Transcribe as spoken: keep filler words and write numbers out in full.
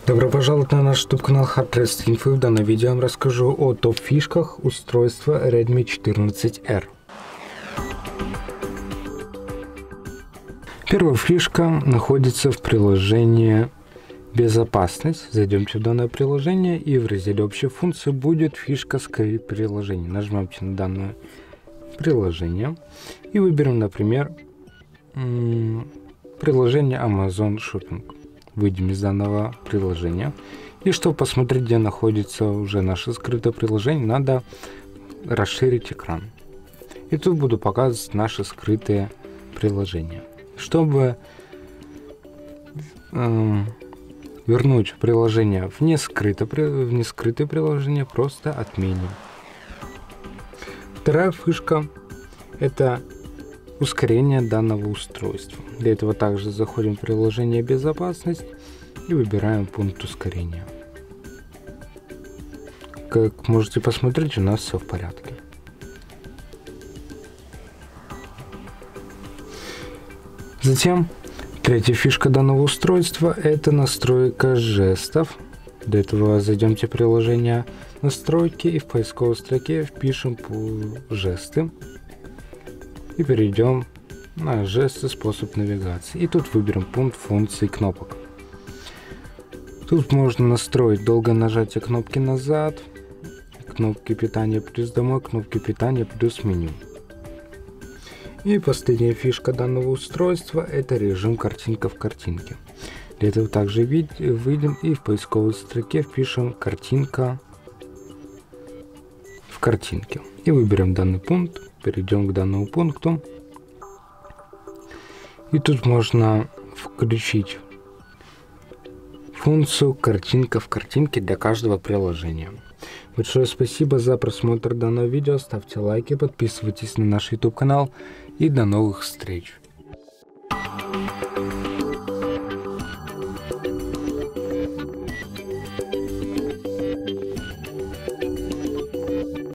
Добро пожаловать на наш YouTube канал Hardrest Info. В данном видео я вам расскажу о топ-фишках устройства Redmi четырнадцать эр. Первая фишка находится в приложении «Безопасность». Зайдемте в данное приложение, и в разделе «Общие функции» будет фишка «Скрыть приложение». Нажмемте на данное приложение и выберем, например, приложение Amazon Shopping. Выйдем из данного приложения. И чтобы посмотреть, где находится уже наше скрытое приложение, надо расширить экран. И тут буду показывать наши скрытые приложения. Чтобы э, вернуть приложение в нескрытое, в нескрытое приложение, просто отменим. Вторая фишка — это ускорение данного устройства. Для этого также заходим в приложение «Безопасность» и выбираем пункт ускорения. Как можете посмотреть, у нас все в порядке. Затем третья фишка данного устройства — это настройка жестов. Для этого зайдемте в приложение «Настройки» и в поисковой строке впишем жесты. И перейдем на жесты, способ навигации. И тут выберем пункт функции кнопок. Тут можно настроить долгое нажатие кнопки назад, кнопки питания плюс домой, кнопки питания плюс меню. И последняя фишка данного устройства — это режим картинка в картинке. Для этого также выйдем и в поисковой строке впишем картинка в картинке. И выберем данный пункт. Перейдем к данному пункту. И тут можно включить функцию картинка в картинке для каждого приложения. Большое спасибо за просмотр данного видео. Ставьте лайки, подписывайтесь на наш YouTube канал и до новых встреч.